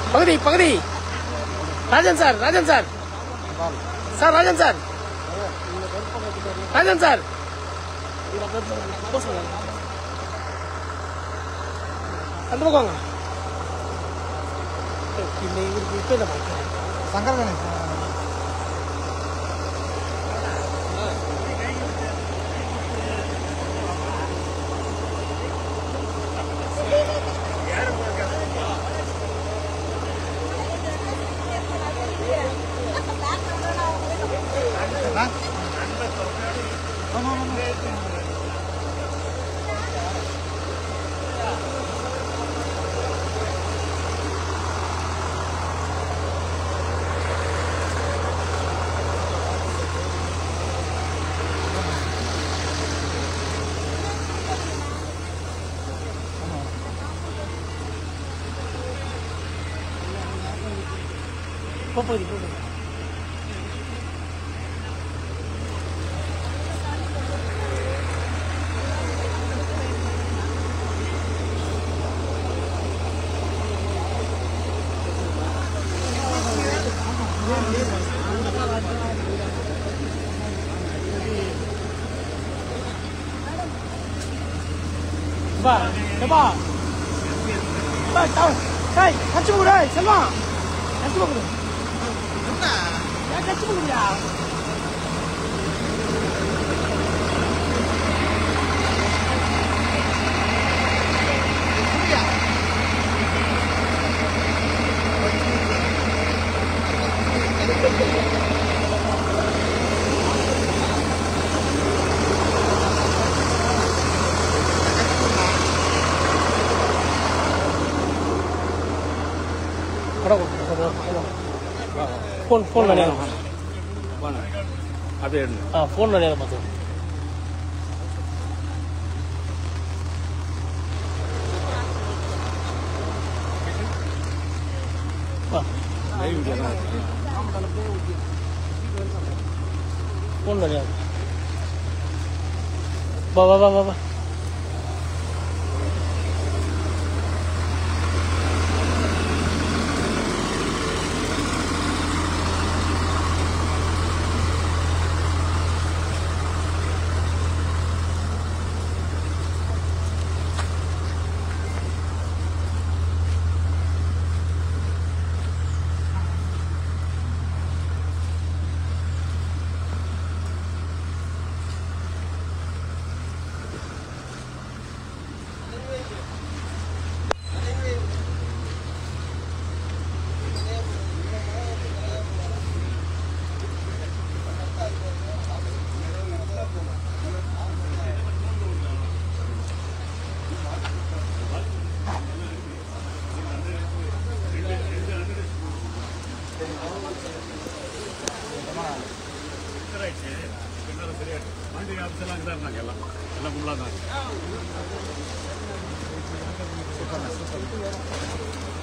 பகுதி பகுதி Rajan sir Rajan sir sir Rajan sir Rajan sir அந்த பக்கம் வாங்க. இப்போ இல்லை சங்கர் கணேஷ் போகுது Ba, ba. Ba, tao. Hey, 같이 먹으래, 설마. 같이 먹으래. 야, 같이 먹으래. Phone लगेगा हाँ फोन लगेगा मतलब फोन लगेगा बाबा बाबा बाबा சூப்பர்